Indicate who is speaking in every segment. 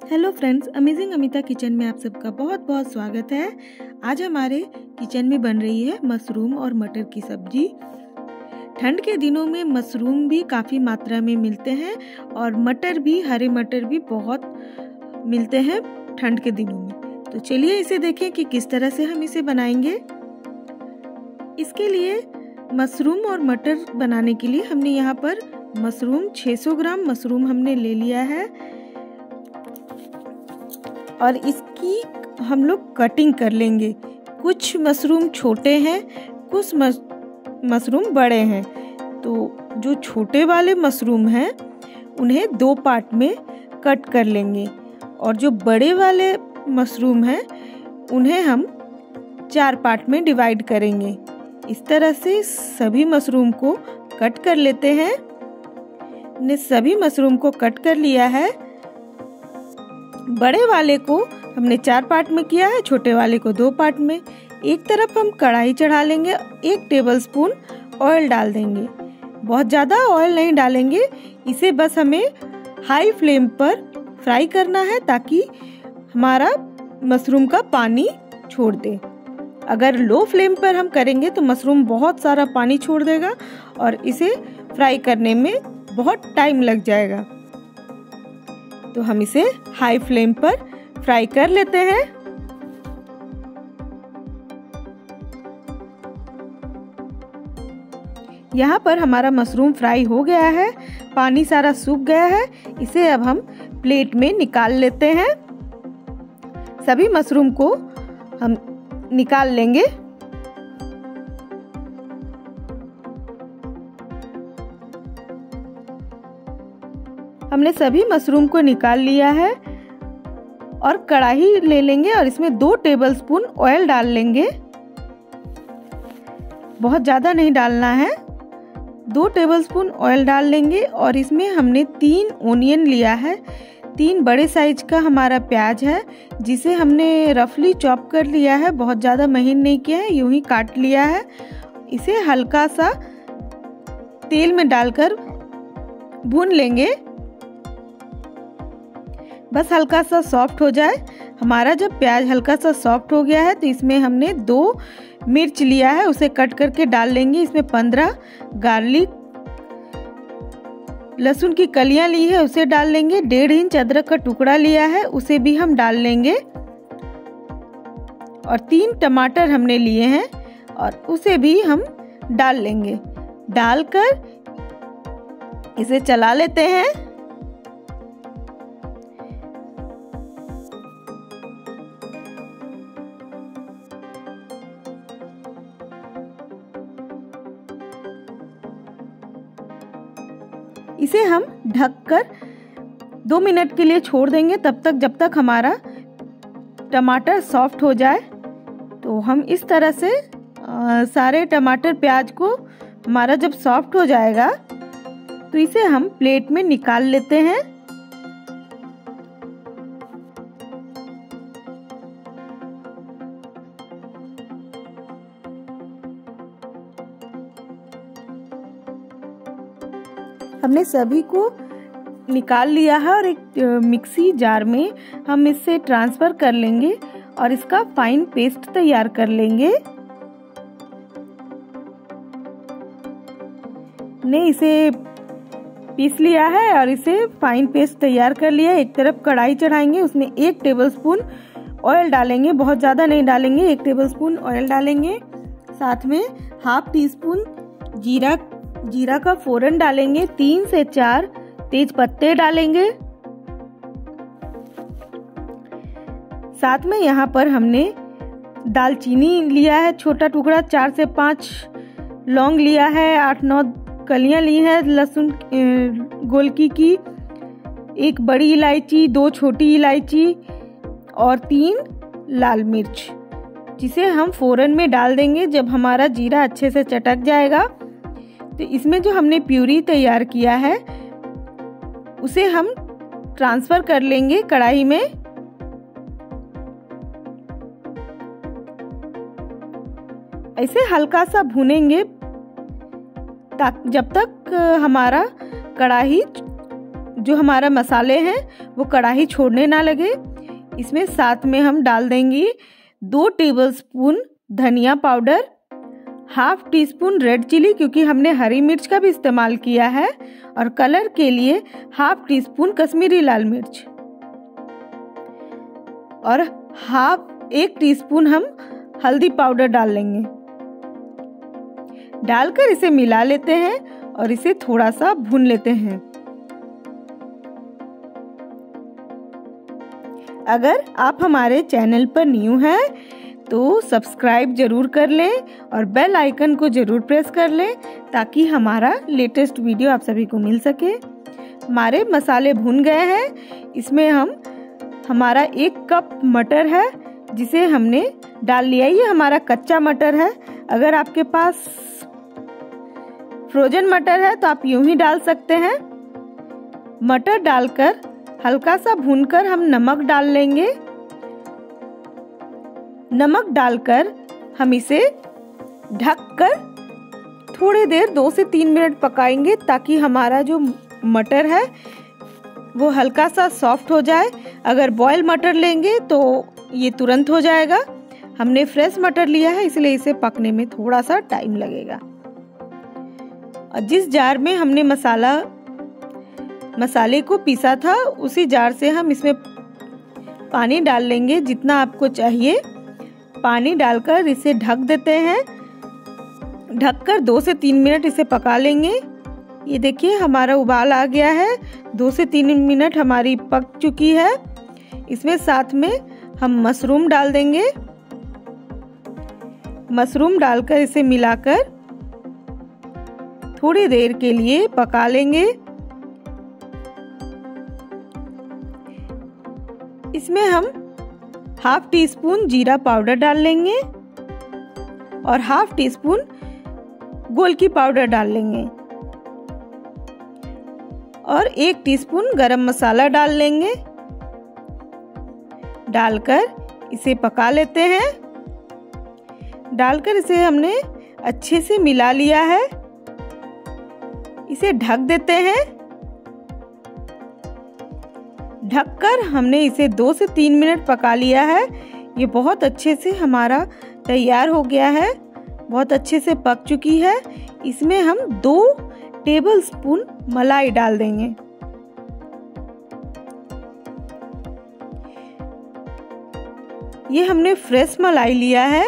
Speaker 1: Hello friends, amazing Amita kitchen में आप सबका बहुत बहुत स्वागत है। आज हमारे किचन में बन रही है मशरूम और मटर की सब्जी। ठंड के दिनों में मशरूम भी काफ़ी मात्रा में मिलते हैं और मटर भी, हरे मटर भी बहुत मिलते हैं ठंड के दिनों में। तो चलिए इसे देखें कि किस तरह से हम इसे बनाएंगे। इसके लिए मशरूम और मटर बनाने के लिए हमने यहाँ पर मशरूम 600 ग्राम मशरूम हमने ले लिया है और इसकी हम लोग कटिंग कर लेंगे। कुछ मशरूम छोटे हैं, कुछ मशरूम बड़े हैं। तो जो छोटे वाले मशरूम हैं उन्हें 2 पार्ट में कट कर लेंगे और जो बड़े वाले मशरूम हैं उन्हें हम 4 पार्ट में डिवाइड करेंगे। इस तरह से सभी मशरूम को कट कर लेते हैं। हमने सभी मशरूम को कट कर लिया है। बड़े वाले को हमने 4 पार्ट में किया है, छोटे वाले को 2 पार्ट में। एक तरफ हम कढ़ाई चढ़ा लेंगे, 1 टेबलस्पून ऑयल डाल देंगे। बहुत ज़्यादा ऑयल नहीं डालेंगे, इसे बस हमें हाई फ्लेम पर फ्राई करना है ताकि हमारा मशरूम का पानी छोड़ दे। अगर लो फ्लेम पर हम करेंगे तो मशरूम बहुत सारा पानी छोड़ देगा और इसे फ्राई करने में बहुत टाइम लग जाएगा। तो हम इसे हाई फ्लेम पर फ्राई कर लेते हैं। यहाँ पर हमारा मशरूम फ्राई हो गया है, पानी सारा सूख गया है। इसे अब हम प्लेट में निकाल लेते हैं। सभी मशरूम को हम निकाल लेंगे। हमने सभी मशरूम को निकाल लिया है और कढ़ाई ले लेंगे और इसमें 2 टेबलस्पून ऑयल डाल लेंगे। बहुत ज़्यादा नहीं डालना है, 2 टेबलस्पून ऑयल डाल लेंगे और इसमें हमने 3 ओनियन लिया है। 3 बड़े साइज का हमारा प्याज है जिसे हमने रफली चॉप कर लिया है, बहुत ज़्यादा महीन नहीं किया है, यूं ही काट लिया है। इसे हल्का सा तेल में डालकर भून लेंगे, बस हल्का सा सॉफ्ट हो जाए। हमारा जब प्याज हल्का सा सॉफ्ट हो गया है तो इसमें हमने 2 मिर्च लिया है, उसे कट करके डाल लेंगे। इसमें 15 गार्लिक लहसुन की कलियां ली है, उसे डाल लेंगे। 1.5 इंच अदरक का टुकड़ा लिया है, उसे भी हम डाल लेंगे। और 3 टमाटर हमने लिए हैं और उसे भी हम डाल लेंगे। डालकर इसे चला लेते हैं। इसे हम ढककर 2 मिनट के लिए छोड़ देंगे, तब तक जब तक हमारा टमाटर सॉफ्ट हो जाए। तो हम इस तरह से सारे टमाटर प्याज को हमारा जब सॉफ्ट हो जाएगा तो इसे हम प्लेट में निकाल लेते हैं। हमने सभी को निकाल लिया है और एक मिक्सी जार में हम इसे ट्रांसफर कर लेंगे और इसका फाइन पेस्ट तैयार कर लेंगे। हमने इसे पीस लिया है और इसे फाइन पेस्ट तैयार कर लिया है। एक तरफ कढ़ाई चढ़ाएंगे, उसमें 1 टेबलस्पून ऑयल डालेंगे, बहुत ज़्यादा नहीं डालेंगे, 1 टेबलस्पून ऑयल डालेंगे। साथ में ½ टीस्पून जीरा का फोरन डालेंगे, 3 से 4 तेज पत्ते डालेंगे। साथ में यहाँ पर हमने दालचीनी लिया है, छोटा टुकड़ा, 4 से 5 लौंग लिया है, 8-9 कलियां ली है लहसुन गोलकी की, 1 बड़ी इलायची, 2 छोटी इलायची और 3 लाल मिर्च, जिसे हम फोरन में डाल देंगे। जब हमारा जीरा अच्छे से चटक जाएगा तो इसमें जो हमने प्यूरी तैयार किया है उसे हम ट्रांसफर कर लेंगे कढ़ाई में। ऐसे हल्का सा भूनेंगे जब तक हमारा कढ़ाई जो हमारा मसाले हैं वो कढ़ाई छोड़ने ना लगे, इसमें साथ में हम डाल देंगे 2 टेबलस्पून धनिया powder, half teaspoon red chilli क्योंकि हमने हरी मिर्च का भी इस्तेमाल किया है, और कलर के लिए हाफ टी स्पून कश्मीरी लाल मिर्च, और 1 टीस्पून हम हल्दी पाउडर डाल लेंगे। डालकर इसे मिला लेते हैं और इसे थोड़ा सा भून लेते हैं। अगर आप हमारे चैनल पर न्यू हैं तो सब्सक्राइब जरूर कर लें और बेल आइकन को जरूर प्रेस कर लें ताकि हमारा लेटेस्ट वीडियो आप सभी को मिल सके। हमारे मसाले भून गए हैं। इसमें हमारा 1 कप मटर है जिसे हमने डाल लिया। ये हमारा कच्चा मटर है। अगर आपके पास फ्रोजन मटर है तो आप यूं ही डाल सकते हैं। मटर डालकर हल्का सा भूनकर हम नमक डाल लेंगे। नमक डालकर हम इसे ढककर थोड़ी देर 2 से 3 मिनट पकाएंगे ताकि हमारा जो मटर है वो हल्का सा सॉफ्ट हो जाए। अगर बॉयल मटर लेंगे तो ये तुरंत हो जाएगा। हमने फ्रेश मटर लिया है इसलिए इसे पकने में थोड़ा सा टाइम लगेगा। और जिस जार में हमने मसाले को पीसा था उसी जार से हम इसमें पानी डाल लेंगे जितना आपको चाहिए। पानी डालकर इसे ढक देते हैं। ढककर 2 से 3 मिनट इसे पका लेंगे। ये देखिए हमारा उबाल आ गया है। 2 से 3 मिनट हमारी पक चुकी है। इसमें साथ में हम मशरूम डाल देंगे। मशरूम डालकर इसे मिलाकर थोड़ी देर के लिए पका लेंगे। इसमें हम हाफ टी स्पून जीरा पाउडर डाल लेंगे और हाफ टी स्पून गोलकी पाउडर डाल लेंगे और 1 टीस्पून गरम मसाला डाल लेंगे। डालकर इसे पका लेते हैं। डालकर इसे हमने अच्छे से मिला लिया है। इसे ढक देते हैं। ढककर हमने इसे 2 से 3 मिनट पका लिया है। ये बहुत अच्छे से हमारा तैयार हो गया है, बहुत अच्छे से पक चुकी है। इसमें हम 2 टेबलस्पून मलाई डाल देंगे। ये हमने फ्रेश मलाई लिया है।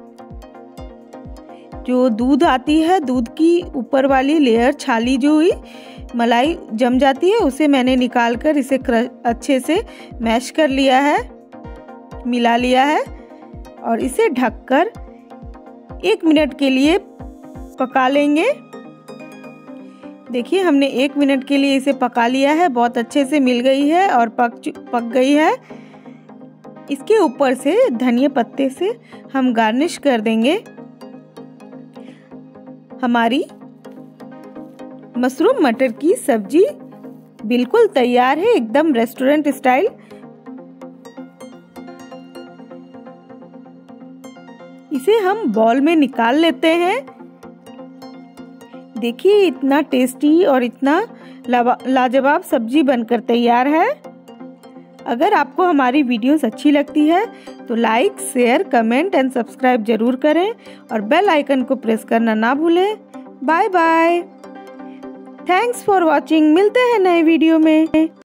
Speaker 1: जो दूध आती है, दूध की ऊपर वाली लेयर छाली जो हुई मलाई जम जाती है उसे मैंने निकालकर इसे अच्छे से मैश कर लिया है, मिला लिया है और इसे ढककर 1 मिनट के लिए पका लेंगे। देखिए हमने 1 मिनट के लिए इसे पका लिया है। बहुत अच्छे से मिल गई है और पक गई है। इसके ऊपर से धनिया पत्ते से हम गार्निश कर देंगे। हमारी मशरूम मटर की सब्जी बिल्कुल तैयार है, एकदम रेस्टोरेंट स्टाइल। इसे हम बाउल में निकाल लेते हैं। देखिए इतना टेस्टी और इतना लाजवाब सब्जी बनकर तैयार है। अगर आपको हमारी वीडियोस अच्छी लगती है तो like, share, comment and subscribe जरूर करें और बेल आइकन को प्रेस करना ना भूलें। Bye bye. Thanks for watching. मिलते हैं नए वीडियो में।